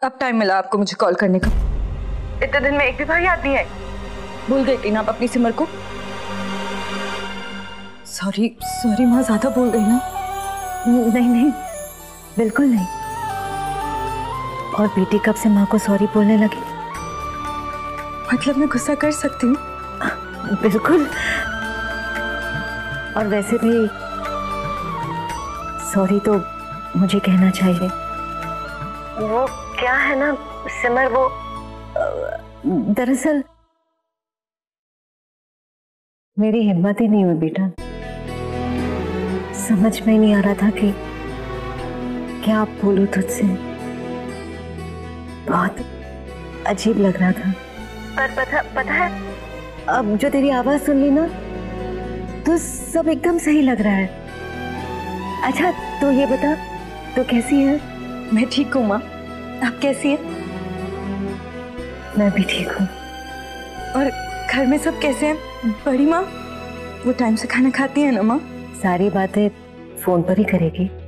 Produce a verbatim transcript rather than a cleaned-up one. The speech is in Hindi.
अब टाइम मिला आपको मुझे कॉल करने का। इतने दिन में एक भी बार याद नहीं आई। भूल गई थी ना आप अपनी सिमर को? सॉरी सॉरी माँ, ज्यादा बोल गई ना? नहीं नहीं, बिल्कुल नहीं। और बेटी कब से माँ को सॉरी बोलने लगी? मतलब मैं गुस्सा कर सकती हूँ? बिल्कुल। और वैसे भी सॉरी तो मुझे कहना चाहिए। वो क्या है ना सिमर, वो दरअसल मेरी हिम्मत ही नहीं हुई बेटा। समझ में ही नहीं आ रहा था कि क्या आप बोलूं तुझसे। बहुत अजीब लग रहा था। पर पता पता है, अब जो तेरी आवाज सुन ली ना तो सब एकदम सही लग रहा है। अच्छा तो ये बता, तो कैसी है? मैं ठीक हूँ माँ, आप कैसी हैं? मैं भी ठीक हूँ। और घर में सब कैसे हैं? बड़ी माँ वो टाइम से खाना खाती है ना माँ? सारी बातें फोन पर ही करेगी।